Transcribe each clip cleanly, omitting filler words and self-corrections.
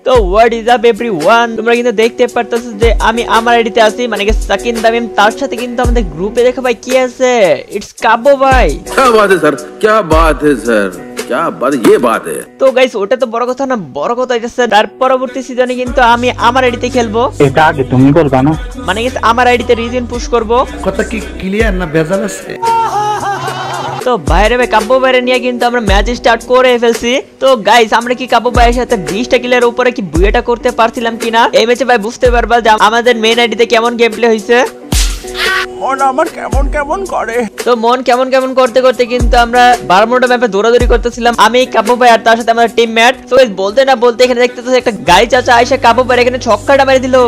তো what is up everyone, তোমরা কিন্তু দেখতে পারতেছো যে আমি আমার আইডিতে আছি, মানে সাকিন তামিম। তার সাথে কিন্তু আমাদের গ্রুপে দেখো ভাই কি আছে, ইটস কাব্য ভাই। क्या बात है सर, क्या बात है सर, क्या बात, ये बात है। তো গাইস ওটা তো বড় কথা না, বড় কথা হইতাছে তার পরবর্তী সিজনে কিন্তু আমি আমার আইডিতে খেলবো। এটা আগে তুমি বলবা না, মানে আমার আইডিতে রিজন পুশ করব। কথা কি ক্লিয়ার না ভেজাল আছে? তো বাইরে ভাই কাব্য বাইরে নিয়ে কিন্তু আমরা ম্যাচ স্টার্ট করে ফেলছি। তো গাইস আমরা কি কাব্য ভাইয়ের সাথে 20টা কিলের উপরে কি বুয়েটা করতে পারছিলাম কিনা এই ম্যাচে ভাই বুঝতে পারবা যে আমাদের মেইন আইডিতে কেমন গেম প্লে হইছে। মন আমার কেমন কেমন করে। তো মন কেমন কেমন করতে করতে কিন্তু আমরা বারমুডা ম্যাপে দৌড়াদৌড়ি করতেছিলাম, আমি কাব্য ভাই আর তার সাথে আমাদের টিমমেট। তো বলতে না বলতে এখানে দেখতেছো একটা গাড়ি চাচা আইসা কাব্য ভাই এখানে ছক্কাটা মেরে দিল।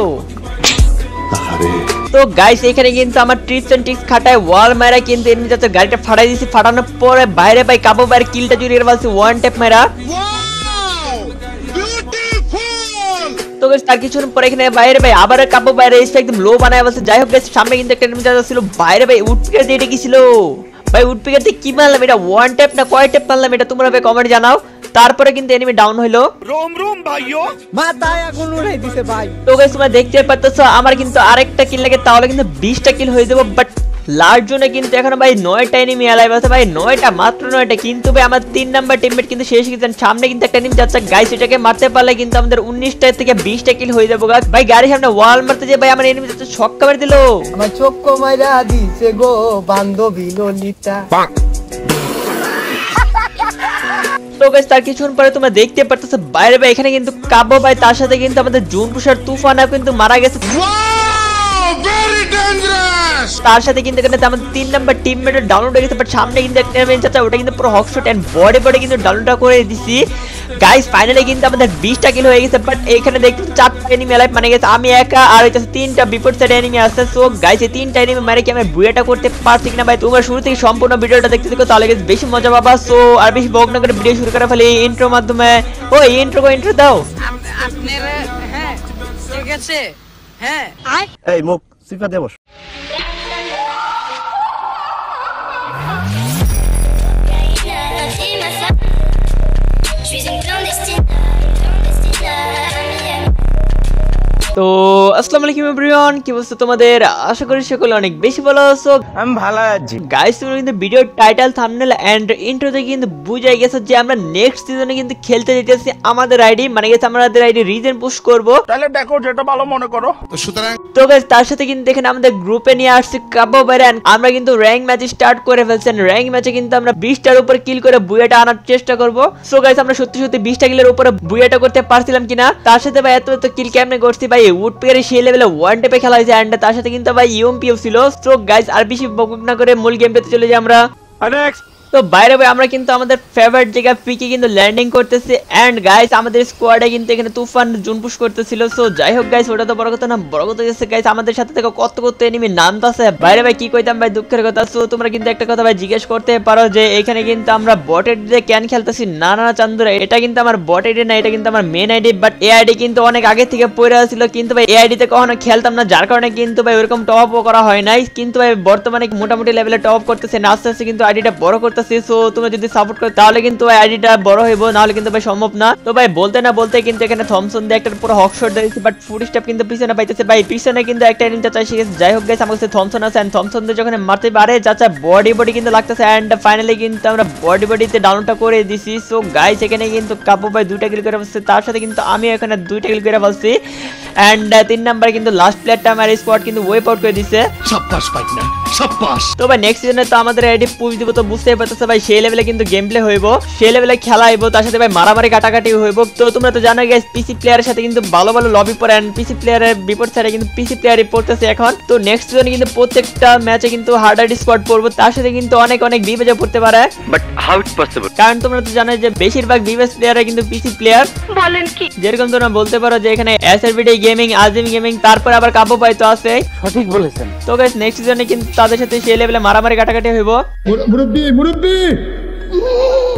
তো গাইস এখানে কিন্তু আমার ট্রিপস এন্ড ট্রিক্স খাটায় ওয়াল মারা কিন্তু এনিমি চাচা গাড়িটা ফাটাই দিয়েছি। ফাটানোর পরে বাইরে ভাই কাব্য ভাইয়ের কিলটা জুড়িয়ে ফেলছি ওয়ান ট্যাপ মারা। তো গাইস তার কিছুক্ষণ পরে এখানে বাইরে ভাই আবার কাব্য বাইরে এসে একদম লো বানায় বলছে। যাই হোক গাইস সামনে কিন্তু একটা এনিমি চাচা ছিল, বাইরে ভাই উডপিকার দিয়ে কি ছিল ভাই, উডপিকার দিয়ে কি মারলাম এটা, ওয়ান ট্যাপ না কয় ট্যাপ মারলাম এটা তোমরা ভাই কমেন্ট জানাও। তারপরে কিন্তু এনিমি ডাউন হইলো। রোম রোম ভাইও মাথায় আগুন উড়াই দিছে ভাই। তো গাইস তোমরা দেখতে পাচ্ছো আমার কিন্তু আরেকটা কিল লাগে, তাহলে কিন্তু 20টা কিল হয়ে যাবে। বাট লাস্ট জোনে কিন্তু এখন ভাই 9টা এনিমি অ্যালাইভ আছে ভাই, 9টা মাত্র 9টা। কিন্তু ভাই আমার 3 নাম্বার টিমমেট কিন্তু শেষ হয়ে গেছে। সামনে কিন্তু একটা এনিমি যাচ্ছে গাইস, এটাকে মারতে পারলে কিন্তু আমাদের 19টা থেকে 20টা কিল হয়ে যাবে ভাই। গাড়ির সামনে ওয়াল মারতে যে ভাই আমার এনিমি যাচ্ছে ছক্কা মেরে দিল। আমার চোখ মাইরা দিছে গো বান্ধবী ললিতা। তো গাইস তার কিছুক্ষণ পরে তোমরা দেখতে পারতেছো বাইরে ভাই এখানে কিন্তু কাব্য ভাই তার সাথে কিন্তু আমাদের জুন পুষার তুফানও কিন্তু মারা গেছে। তার সাথে কিন্তু এখানে আমাদের 3 নাম্বার টিমমেট ডাউনলোড হয়ে গেছে। বাট সামনে কিন্তু একটা এনিমি চাচা ওটা কিন্তু পুরো হকশট এন্ড বডি বডি কিন্তু ডাউনলোডটা করে দিছি গাইস। ফাইনালি কিন্তু আমাদের 20টা কিল হয়ে গেছে। বাট এখানে দেখতে 4টা এনিমি অ্যালাইভ মানে গেছে, আমি একা আর হইতাছে 3টা বিপদ সাইড এনিমি আছে। সো গাইস এই 3টা এনিমি মারে কি আমরা বুয়েটা করতে পারছি কিনা ভাই তোমরা শুরু থেকে সম্পূর্ণ ভিডিওটা দেখতে থাকো, তাহলে গেছে বেশি মজা পাবা। সো আর বেশি বক না করে ভিডিও শুরু করা ফেলে ইন্ট্রো মাধ্যমে। ও ইন্ট্রো দাও আপনারা। হ্যাঁ ঠিক আছে। হ্যাঁ এই মুখ সিফা দে বস। তো আসসালামু আলাইকুম এভরিওয়ান, কি অবস্থা তোমাদের? আশা করি সকলে অনেক বেশি ভালো আছো। আমি ভালো আছি গাইস। তোমরা কিন্তু ভিডিওর টাইটেল থাম্বনেল এন্ড ইন্ট্রোতে কিন্তু বুঝাই গেছো যে আমরা নেক্সট সিজনে কিন্তু খেলতে যেতেছি আমাদের আইডি, মানে গেছে আমাদের আইডি রিজন পুশ করব। তাহলে দেখো যেটা ভালো মনে করো। তো সুতরাং তো গাইস তার সাথে কিন্তু এখানে আমাদের গ্রুপে নিয়ে আসছে কাব্য বাইরে। আমরা কিন্তু র‍্যাঙ্ক ম্যাচ স্টার্ট করে ফেলছেন। র‍্যাঙ্ক ম্যাচে কিন্তু আমরা 20টার উপর কিল করে বুয়েটা আনার চেষ্টা করব। সো গাইস আমরা সত্যি সত্যি 20টা কিলের উপরে বুয়েটা করতে পারছিলাম কিনা। তার সাথে ভাই এত কিল কেমনে করছি ভাই, উডপিকারে সেই লেভেলে ওয়ান টেপে খেলা হয়েছে এন্ড তার সাথে কিন্তু ভাই ইউএমপিও ছিল। সো গাইস আর বেশি বকবক না করে মূল গেম পেতে চলে যাই আমরা। নেক্সট তো বাইরে ভাই আমরা কিন্তু আমাদের ফেভারিট জায়গা পিকে কিন্তু ল্যান্ডিং করতেছি এন্ড গাইস আমাদের স্কোয়াডে কিন্তু এখানে তুফান জুন পুশ করতেছিল। সো যাই হোক গাইস ওটা তো বড় কথা না, বড় কথা হচ্ছে গাইস আমাদের সাথে থেকে কত এনিমি নামতাছে বাইরে ভাই। কি কইতাম ভাই দুঃখের কথা। সো তোমরা কিন্তু একটা কথা ভাই জিজ্ঞেস করতে পারো যে এখানে কিন্তু আমরা বটের দিয়ে কেন খেলতেছি। না চান্দুরা, এটা কিন্তু আমার বট আইডি না, এটা কিন্তু আমার মেন আইডি। বাট এই আইডি কিন্তু অনেক আগে থেকে পড়ে ছিল, কিন্তু ভাই এই আইডিতে কখনো খেলতাম না, যার কারণে কিন্তু ভাই ওরকম টপ আপও করা হয় নাই। কিন্তু ভাই বর্তমানে মোটামুটি লেভেলে টপ করতেছে, আস্তে আস্তে কিন্তু আইডিটা বড় করতেছে। সো তোমরা যদি সাপোর্ট করো তাহলে কিন্তু ভাই আইডিটা বড় হইব, না হলে কিন্তু ভাই সম্ভব না। তো ভাই বলতে না বলতে কিন্তু এখানে থমসন দিয়ে একটা পুরো হকশট দিয়েছি। বাট ফুট স্টেপ কিন্তু পিছনে পাইতেছে ভাই, পিছনে কিন্তু একটা এনিমি চাচা এসে গেছে। যাই হোক গাইস আমার কাছে থমসন আছে এন্ড থমসন দিয়ে যখন মারতে পারে চাচা বডি কিন্তু লাগতেছে এন্ড ফাইনালি কিন্তু আমরা বডিতে ডাউনটা করে দিছি। সো গাইস এখানে কিন্তু কাব্য ভাই 2টা কিল করে ফেলছে, তার সাথে কিন্তু আমি এখানে 2টা কিল করে ফেলছি এন্ড 3 নাম্বার কিন্তু লাস্ট প্লেয়ারটা আমার স্কোয়াড কিন্তু ওয়েপ আউট করে দিছে। সাব্বাস পাইনা সাব্বাস। তো ভাই নেক্সট সিজনে তো আমাদের আইডি পুশ দিব, তো বুঝতেই পারতেছে ভাই সেই লেভেলে কিন্তু গেম প্লে হইব, সেই লেভেলে খেলা হইব, তার সাথে ভাই মারামারি কাটাকাটি হইব। তো তোমরা তো জানো গাইস পিসি প্লেয়ারের সাথে কিন্তু ভালো লবি পড়ে এন্ড পিসি প্লেয়ারের বিপদ সাইডে কিন্তু পিসি প্লেয়ারই পড়তেছে এখন। তো নেক্সট সিজনে কিন্তু প্রত্যেকটা ম্যাচে কিন্তু হার্ডার স্কোয়াড পড়বো, তার সাথে কিন্তু অনেক বিবেজে পড়তে পারে। বাট হাউ ইট পসিবল, কারণ তোমরা তো জানো যে বেশিরভাগ বিবেস প্লেয়াররা কিন্তু পিসি প্লেয়ার। বলেন কি, যেরকম তোমরা বলতে পারো যে এখানে এসআরবিডি গেমিং, আজিম গেমিং, তারপর আবার কাব্য ভাই তো আছে। সঠিক বলেছেন। তো গাইস নেক্সট সিজনে কিন্তু তাদের সাথে সেই লেভেলে মারামারি কাটাকাটি হইব। মুরব্বি তো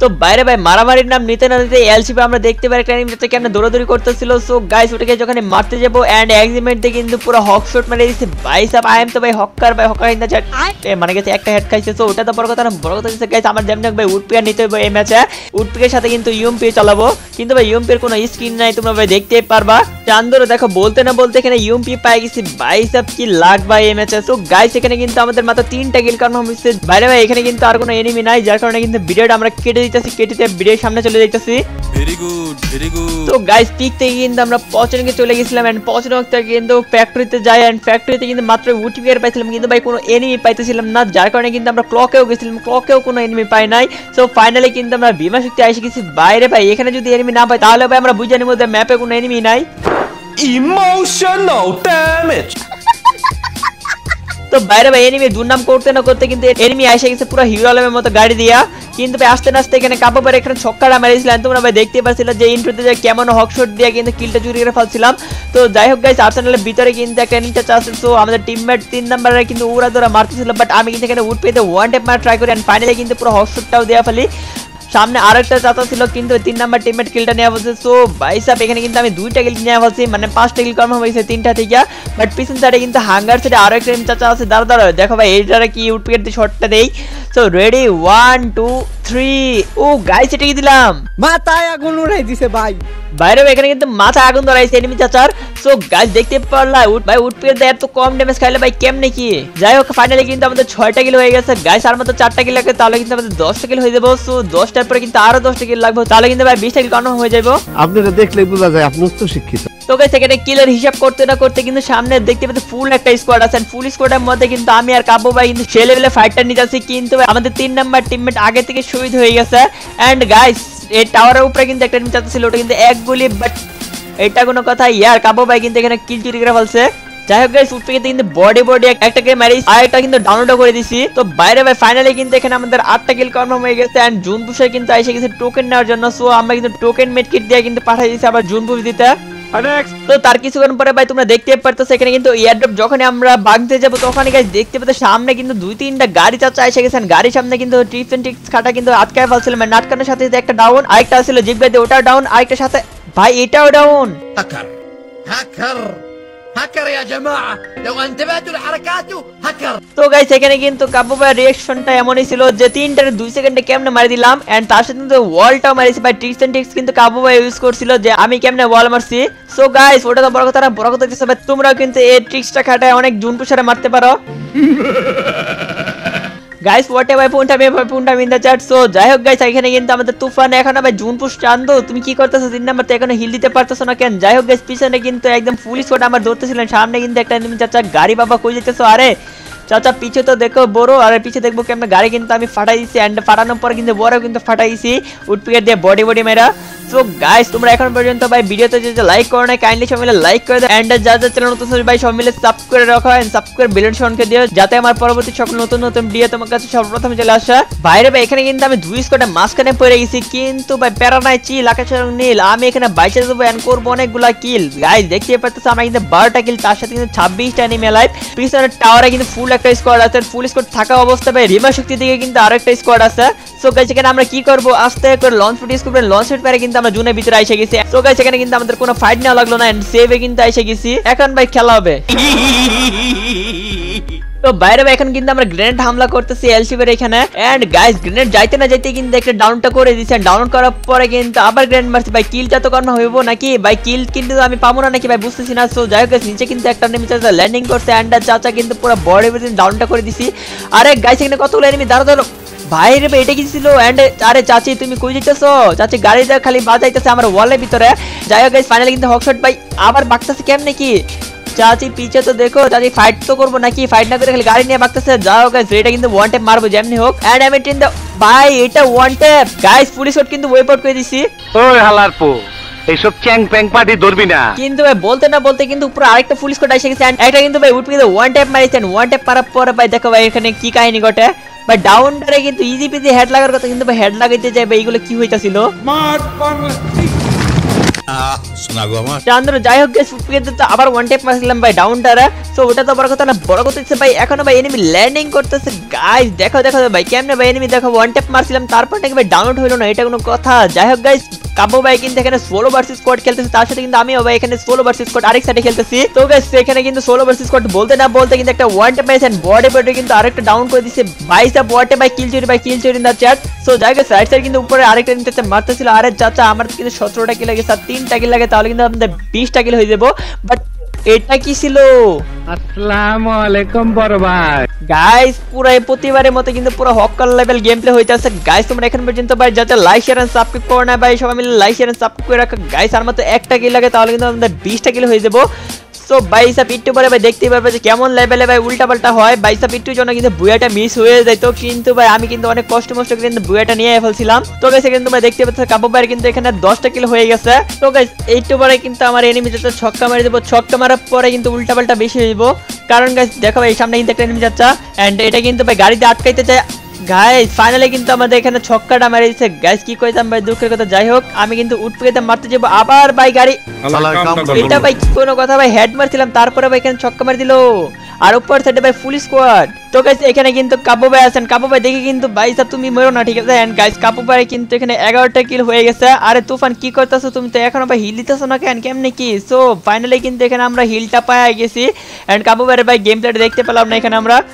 তো বাইরে ভাই মারামারির নাম নিতে না নিতে এলসিপি আমরা দেখতে পারি একটা এনিমি কেমনে দৌড়াদৌড়ি করতেছিল। সো গাইস ওটাকে যখন মারতে যাবো এন্ড এক্সিমেন্টে কিন্তু পুরো হক শট মেরে দিয়েছে ভাই সাহেব। আই এম তো ভাই হক্কার ভাই হক্কার ইন দা চ্যাট মানে গেছে একটা হেড খাইছে। সো ওটা তো বড় কথা না, বড় কথা হচ্ছে গাইস আমার যেমন ভাই উডপিয়ার নিতে হবে এই ম্যাচে। উডপিকের সাথে কিন্তু ইউএমপি চালাবো, কিন্তু ভাই ইউএমপির কোনো স্কিন নাই, তোমরা ভাই দেখতেই পারবা। চান্দরও দেখো বলতে না বলতে এখানে ইউএমপি পাই গেছি ভাই সাহেব, কি লাগ ভাই এই ম্যাচে। সো গাইস এখানে কিন্তু আমাদের মাত্র 3টা কিল কনফার্ম হয়েছে বাইরে ভাই। এখানে কিন্তু আর কোনো এনিমি নাই, যার কারণে কিন্তু ভিডিওটা আমরা কেটে দিতেছি, কেটে ভিডিওর সামনে চলে যাইতেছি। Very good very good. তো গাইস পিক থেকে কিন্তু আমরা পচনকে চলে গেছিলাম এন্ড পচন থেকে কিন্তু ফ্যাক্টরিতে যাই এন্ড ফ্যাক্টরিতে কিন্তু মাত্র উডপিয়ার পাইছিলাম, কিন্তু ভাই কোনো এনিমি পাইতেছিলাম না, যার কারণে কিন্তু আমরা ক্লকেও গেছিলাম, ক্লকেও কোনো এনিমি পাই নাই। সো ফাইনালি কিন্তু আমরা বিমা শক্তি এসে গেছি বাইরে ভাই। এখানে যদি এনিমি না পাই তাহলে ভাই আমরা বুঝে নিব যে ম্যাপে কোনো এনিমি নাই। Emotional damage. তো বাইরে ভাই এনিমি দুর্নাম করতে না করতে কিন্তু এনিমি এসে গেছে পুরো হিরো আলমের মতো গাড়ি দিয়া। কিন্তু ভাই আস্তে আস্তে এখানে কাবাবার এখানে ছক্কাটা মারিয়েছিলেন, তোমরা ভাই দেখতে পাচ্ছিলে যে ইন্ট্রোতে যে কেমন হকশট দিয়ে কিন্তু কিলটা চুরি করে ফেলছিলাম। তো যাই হোক গাইস আর্সেনালের ভিতরে কিন্তু একটা এনিমিটা চাচ্ছে। সো আমাদের টিমমেট 3 নম্বরে কিন্তু উড়া ধরা মারতেছিল, বাট আমি কিন্তু এখানে উড পেতে ওয়ান ট্যাপ মারা ট্রাই করি এন্ড ফাইনালি কিন্তু পুরো হকশটটাও দেয়া ফেলি। সামনে আরেকটা চাচা ছিল কিন্তু 3 নাম্বার টিমমেট কিলটা নেওয়া হচ্ছে। সো ভাই সাহেব এখানে কিন্তু আমি 2টা কিল নেওয়া হচ্ছে, মানে 5টা কিল কনফার্ম হয়েছে 3টা থেকে। বাট পিছন সাইডে কিন্তু হাঙ্গার সাইডে আরো একটা চাচা আছে, দাঁড়া দেখো ভাই এইটারে কি উডপিকেট দিয়ে শটটা দেই। So ready 1 2 3। ও গাইস এটা কি দিলাম, মাথায় আগুন উড়াই দিছে ভাই। বাইরে এখানে কিন্তু মাথা আগুন ধরাইছে এনিমি চাচার। সো গাইস দেখতে পারলা ভাই উডপিকেট দিয়ে এত কম ড্যামেজ খাইলে ভাই কেমনে কি। যাই হোক ফাইনালি কিন্তু আমাদের 6টা কিল হয়ে গেছে গাইস, আর মাত্র 4টা কিল লাগে তাহলে কিন্তু আমাদের 10টা কিল হয়ে যাবে। সো 10টার পরে কিন্তু আরো 10টা কিল লাগবে, তাহলে কিন্তু ভাই 20টা কিল কনফার্ম হয়ে যাবে। আপনারা দেখলে বোঝা যায় আপনি উচ্চ শিক্ষিত। তো গাইস এখানে কিলের হিসাব করতে না করতে কিন্তু সামনে দেখতে পাচ্ছি ফুল একটা স্কোয়াড আছে, ফুল স্কোয়াডের মধ্যে কিন্তু আমি আর কাব্য ভাই কিন্তু সে লেভেলে ফাইটটা নিতে যাচ্ছি, কিন্তু আমাদের 3 নাম্বার টিমমেট আগে থেকে শহীদ হয়ে গেছে। এন্ড গাইস এই টাওয়ারের উপরে কিন্তু একটা এনিমি ছিল, ওটা কিন্তু এক গুলি, বাট এটা কোনো কথা ইয়ার কাব্য ভাই কিন্তু এখানে কিল চুরি করে ফেলছে। যাই হোক গাইস উঠতে কিন্তু বডি একটাকে মারি আর একটা কিন্তু ডাউনলোড করে দিছি। তো বাইরে ভাই ফাইনালি কিন্তু এখানে আমাদের 8টা কিল কনফার্ম হয়ে গেছে এন্ড জুন পুষে কিন্তু এসে গেছে টোকেন নেওয়ার জন্য। সো আমরা কিন্তু টোকেন মেডকিট দিয়ে কিন্তু পাঠিয়ে দিয়েছি আবার জুন পুষ দিতে। তো তার কিছুক্ষণ পরে ভাই তোমরা দেখতে পারতেছো এখানে কিন্তু এয়ারড্রপ যখন আমরা ভাঙতে যাবো তখন গাইস দেখতে পাচ্ছ সামনে কিন্তু 2-3টা গাড়ি চাচা এসে গেছেন। গাড়ির সামনে কিন্তু টিপস এন্ড ট্রিক্স খাটা কিন্তু আটকায় ফেলছিল, মানে আটকানোর সাথে সাথে একটা ডাউন, আরেকটা ছিল জিপ গাড়ি ওটা ডাউন, আরেকটা সাথে ভাই এটাও ডাউন। هكر هكر هكر يا جماعة لو انتبهتوا لحركاته هكر। তো গাইস এখানে কিন্তু কাব্য ভাইয়ের রিঅ্যাকশনটা এমনই ছিল যে 3টার 2 সেকেন্ডে কেমনে মারি দিলাম এন্ড তার সাথে কিন্তু ওয়ালটাও মারিছি ভাই। ট্রিক্স এন্ড ট্রিক্স কিন্তু কাব্য ভাই ইউজ করছিল যে আমি কেমনে ওয়াল মারছি। সো গাইস ওটা তো বড় কথা না, বড় কথা হচ্ছে ভাই তোমরাও কিন্তু এই ট্রিক্সটা খাটায় অনেক জুন পুষারে মারতে পারো। গাইস হোয়াটএভার পুনটা ইন দা চ্যাট। সো যাই হোক গাইস এখানে কিন্তু আমাদের তুফান এখন ভাই জুন পুশ চান্দো তুমি কি করতেছো 3 নাম্বার তো এখনো হিল দিতে পারতেছো না কেন। যাই হোক গাইস পিছনে কিন্তু একদম ফুল স্কোয়াড আমার ধরতেছিলেন, সামনে কিন্তু একটা এনিমি চাচা গাড়ি বাবা কই যেতেছো। আরে চাচা পিছে তো দেখো বড়, আর পিছে দেখবো কেমন গাড়ি কিন্তু আমি ফাটাই দিছি এন্ড ফাটানোর পরে কিন্তু বড় কিন্তু ফাটাই দিছি উডপিকেট দিয়ে বডি মেরা। সো গাইস তোমরা এখন পর্যন্ত ভাই ভিডিওতে যে লাইক করো না কাইন্ডলি সব মিলে লাইক করে দাও এন্ড যা চ্যানেল নতুন ভাই সব মিলে সাবস্ক্রাইব করে রাখো এন্ড সাবস্ক্রাইব বেল আইকনকে দিও যাতে আমার পরবর্তী সকল নতুন ভিডিও তোমার কাছে সর্বপ্রথম চলে আসে। বাইরে ভাই এখানে কিন্তু আমি 2 স্কোয়াডের মাঝখানে পড়ে গেছি, কিন্তু ভাই প্যারা নাই চিল আকাশ নীল, আমি এখানে বাইচে দেবো এন্ড করবো অনেকগুলা কিল। গাইস দেখতে পারতেছো আমার কিন্তু 12টা কিল, তার সাথে কিন্তু 26টা এনিমি লাইভ। পিছনের টাওয়ারে কিন্তু ফুল একটা স্কোয়াড আছে, ফুল স্কোয়াড থাকা অবস্থা ভাই রিমা শক্তি দিকে কিন্তু আরেকটা স্কোয়াড আছে। সো গাইস এখানে আমরা কি করব আস্তে করে লঞ্চ ফুট ইউজ করব, লঞ্চ ফুট পরে কিন্তু আমরা জুনের ভিতরে এসে গেছি। সো গাইস এখানে কিন্তু আমাদের কোনো ফাইট না লাগলো না এন্ড সেভে কিন্তু এসে গেছি, এখন ভাই খেলা হবে। তো বাইরে এখন কিন্তু আমরা গ্রেনেড হামলা করতেছি এলসিবের এখানে এন্ড গাইস গ্রেনেড যাইতে না যাইতে কিন্তু একটা ডাউনটা করে দিয়েছেন, ডাউন করার পরে কিন্তু আবার গ্রেনেড মারছি ভাই। কিলটা তো কর্ণ হইব নাকি ভাই, কিল কিন্তু আমি পাবো না নাকি ভাই বুঝতেছি না। সো যাই হোক নিচে কিন্তু একটা এনিমি চাচা ল্যান্ডিং করছে এন্ড চাচা কিন্তু পুরো বডি বেদিন ডাউনটা করে দিছি। আরে গাইস এখানে কতগুলো এনিমি দাঁড়াও বাইরে ভাই এটা কি ছিল এন্ড আরে চাচি তুমি কই যাইতেছো, চাচি গাড়িটা খালি বাজাইতেছে আমার ওয়ালের ভিতরে। যাই হোক গাইস ফাইনালি কিন্তু হকশট ভাই আবার বাকতেছে কেমনে কি, চাচি পিছে তো দেখো, চাচি ফাইট তো করবো নাকি, ফাইট না করে খালি গাড়ি নিয়ে বাকতেছে। যাও গাইস এটা কিন্তু ওয়ান ট্যাপ মারবো যেমনি হোক এন্ড আমি টিন দা ভাই এটা ওয়ান ট্যাপ গাইস পুলিশ শট কিন্তু ওয়েপ আউট করে দিছি। ওই হালার পো এইসব চ্যাং প্যাং পার্টি ধরবি না। কিন্তু ভাই বলতে না বলতে কিন্তু পুরো আরেকটা পুলিশ শট এসে গেছে এন্ড একটা কিন্তু ভাই উঠে কিন্তু ওয়ান ট্যাপ মারিছেন। ওয়ান ট্যাপ মারার পরে ভাই দেখো ভাই এখানে কি কাহিনী ঘটে ভাই, ডাউনটারে কিন্তু ইজি পিজি হেড লাগার কথা কিন্তু ভাই হেড লাগাইতে যায় ভাই, এইগুলো কি হইতাছিল শোনা গো আমার চান্দর যাই হোক গাইস ফুটপিকে তো আবার ওয়ান ট্যাপ মারছিলাম ভাই ডাউনটারা। সো ওটা তো বড় কথা না, বড় কথা হচ্ছে ভাই এখনো ভাই এনিমি ল্যান্ডিং করতেছে। গাইস দেখো দেখো ভাই কেমনে ভাই এনিমি দেখো ওয়ান ট্যাপ মারছিলাম তারপর নাকি ভাই ডাউনলোড হলো না, এটা কোনো কথা? যাই হোক গাইস কাব্য ভাই কিন্তু এখানে সোলো ভার্সেস স্কোয়াড খেলতেছে, তার সাথে কিন্তু আমিও ভাই এখানে সোলো ভার্সেস স্কোয়াড আরেক সাইডে খেলতেছি। তো গাইস এখানে কিন্তু সোলো ভার্সেস স্কোয়াড বলতে না বলতে কিন্তু একটা ওয়ান ট্যাপ মেরেছেন বডি কিন্তু আরেকটা ডাউন করে দিয়েছে। বাইসা বটে ভাই কিল চুরি না চ্যাট। সো যাই হোক রাইট সাইড কিন্তু উপরে আরেকটা নিতে মারতেছিল। আরে চাচা আমার কিন্তু 17টা কিল লাগে, 3টা কিল লাগে, তাহলে কিন্তু আমাদের 20টা কিল হয়ে যাবো। বাট এটা কি ছিল? আসসালামু আলাইকুম বড় ভাই। গাইস পুরো প্রতিবারের মতো কিন্তু পুরো হক্কার লেভেল গেম প্লে হইতাছে। গাইস তোমরা এখন পর্যন্ত ভাই যাতে লাইক শেয়ার এন্ড সাবস্ক্রাইব করো না ভাই, সবাই মিলে লাইক শেয়ার এন্ড সাবস্ক্রাইব করে রাখো। গাইস আর মাত্র একটা কিল লাগে, তাহলে কিন্তু আমাদের 20টা কিল হয়ে যাবো। সো বাইসাপ একটু পরে ভাই দেখতেই পারবে যে কেমন লেভেলে ভাই উল্টা পাল্টা হয়। বাইসাপ একটুর জন্য কিন্তু বুয়াটা মিস হয়ে যেত, কিন্তু ভাই আমি কিন্তু অনেক কষ্ট করে কিন্তু বুয়াটা নিয়ে ফেলছিলাম। তো গাইস কিন্তু ভাই দেখতে পাচ্ছ কাব্য ভাইয়ের কিন্তু এখানে 10টা কিল হয়ে গেছে। তো গাইস একটু পরে কিন্তু আমার এনিমি যাচ্ছে ছক্কা মারি দেবো, ছক্কা মারার পরে কিন্তু উল্টা পাল্টা বেশি হয়ে যাবো। কারণ গাইস দেখো ভাই সামনে কিন্তু একটা এনিমি যাচ্ছে এন্ড এটা কিন্তু ভাই গাড়িতে আটকাইতে চায়। গাইস ফাইনালি কিন্তু আমাদের এখানে ছক্কাটা মারি দিচ্ছে। গাইস কি কইতাম ভাই দুঃখের কথা। যাই হোক আমি কিন্তু উঠপেতে মারতে যাবো, আবার ভাই গাড়ি এটা ভাই কি কোনো কথা ভাই হেড মারছিলাম তারপরে ভাই এখানে ছক্কা মারি দিলো। আর উপর সাইডে ভাই ফুল স্কোয়াড। তো গাইস এখানে কিন্তু কাব্য ভাই আছেন, কাব্য ভাই দেখে কিন্তু ভাই সাহেব তুমি মরো না, ঠিক আছে? এন্ড গাইস কাব্য ভাই কিন্তু এখানে 11টা কিল হয়ে গেছে। আরে তুফান কি করতেছো তুমি? তো এখনো ভাই হিল দিতেছো না কেন, কেমনে কি? সো ফাইনালি কিন্তু এখানে আমরা হিলটা পায়ে গেছি এন্ড কাব্য ভাইয়ের ভাই গেম প্লেটা দেখতে পেলাম না এখানে আমরা।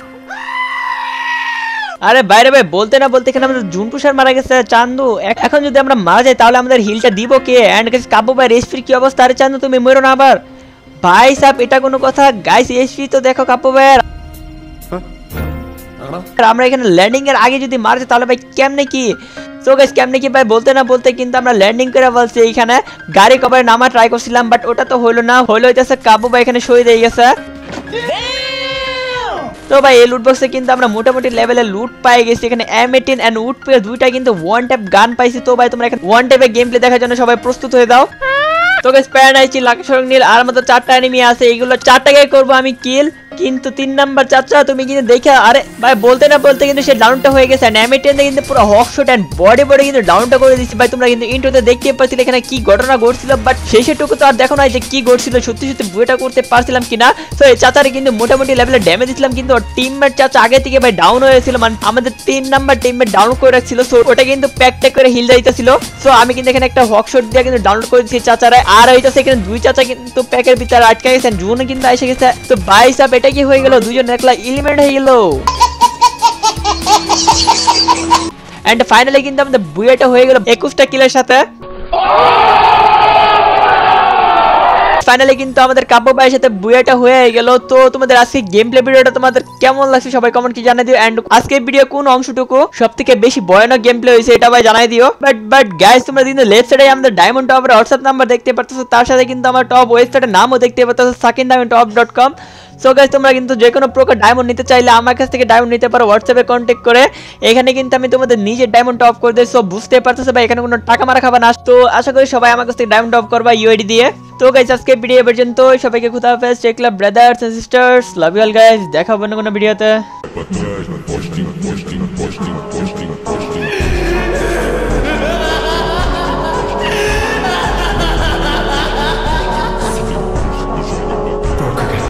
আরে বাইরে ভাই বলতে না বলতে এখানে আমাদের জুনপুষার মারা গেছে চান্দু। এখন যদি আমরা মারা যাই তাহলে আমাদের হিলটা দিব কে? এন্ড গাইস কাব্য ভাই এসপির কি অবস্থা? আরে চান্দু তুমি মরো না আবার ভাই সাহেব, এটা কোনো কথা? গাইস এসপি তো দেখো কাব্য ভাইয়ের। আমরা এখানে ল্যান্ডিং এর আগে যদি মারা যাই তাহলে ভাই কেমনে কি? সো গাইস কেমনে কি ভাই বলতে না বলতে কিন্তু আমরা ল্যান্ডিং করে বলছি এইখানে গাড়ি কভারে নামা ট্রাই করছিলাম, বাট ওটা তো হলো না। হলো হইতেছে কাব্য ভাই এখানে শহীদ হয়ে গেছে। তো ভাই এই লুট বক্সে কিন্তু আমরা মোটামুটি লেভেলে লুট পাই গেছি। এখানে M18 এন্ড উড পে দুইটা কিন্তু ওয়ান ট্যাপ গান পাইছি। তো ভাই তোমরা এখানে ওয়ান ট্যাপে গেম প্লে দেখার জন্য সবাই প্রস্তুত হয়ে দাও। তো গাইস প্যান আইছি লাকেশ্বর নীল আর মাত্র 4টা এনিমি আছে, এইগুলো 4টাকে করব আমি কিল। কিন্তু 3 নাম্বার চাচা তুমি কিন্তু দেখে আরে ভাই বলতে না বলতে কিন্তু সে ডাউনটা হয়ে গেছে। M18 তে কিন্তু পুরো হকশট এন্ড বডি কিন্তু ডাউনটা করে দিয়েছি ভাই। তোমরা কিন্তু ইন্ট্রোতে দেখতে পাচ্ছিলে এখানে কি ঘটনা ঘটছিল, বাট শেষেরটুকু তো আর দেখো না যে কি ঘটছিল, সত্যি সত্যি বুয়েটা করতে পারছিলাম কিনা। সো এই চাচারে কিন্তু মোটামুটি লেভেলে ড্যামেজ দিছিলাম, কিন্তু ওর টিমমেট চাচা আগে থেকে ভাই ডাউন হয়েছিল, মানে আমাদের 3 নাম্বার টিমমেট ডাউন করে রাখছিল। সো ওটা কিন্তু প্যাক করে হিল যাইতেছিল। সো আমি কিন্তু এখানে একটা হকশট দিয়ে কিন্তু ডাউনলোড করে দিয়েছি চাচারে। আর হইতাছে এখানে দুই চাচা কিন্তু প্যাকের ভিতরে আটকে গেছে, জুন কিন্তু এসে গেছে। তো ভাই সাহেব এটা কি হয়ে গেল? দুজন একলা এলিমেন্ট হয়ে গেল। এন্ড ফাইনালি কিন্তু আমাদের বুয়েটা হয়ে গেল 21টা কিলের সাথে। ফাইনালি কিন্তু আমাদের কাব্য ভাইয়ের সাথে বুয়েটা হয়ে গেল। তো তোমাদের আজকে গেম প্লে ভিডিওটা তোমাদের কেমন লাগছে সবাই কমেন্ট কি জানিয়ে দিও। এন্ড আজকে ভিডিও কোন অংশটুকু সবথেকে বেশি ভয়ানক গেম প্লে হয়েছে এটা ভাই জানাই দিও। বাট গাইস তোমরা কিন্তু লেফট সাইডে আমাদের ডায়মন্ড টপের হোয়াটসঅ্যাপ নাম্বার দেখতে পারতেছো, তার সাথে কিন্তু আমার টপ ওয়েবসাইটের নামও দেখতে পারতেছো sakindiamondtop.com। সো গাইস তোমরা কিন্তু যে কোনো প্রকার ডায়মন্ড নিতে চাইলে আমার কাছ থেকে ডায়মন্ড নিতে পারো হোয়াটসঅ্যাপে কন্ট্যাক্ট করে। এখানে কিন্তু আমি তোমাদের নিজের ডায়মন্ড টপ করে দিই। সো বুঝতে পারতেছো ভাই এখানে কোনো টাকা মারা খাবা না। তো আশা করি সবাই আমার কাছ থেকে ডায়মন্ড টপ করবা ইউআইডি দিয়ে। তো গাইস আজকে ভিডিও পর্যন্ত, সবাইকে খুদা হাফেজ, take care brothers and sisters, love you all guys, দেখা হবে অন্য কোনো ভিডিওতে।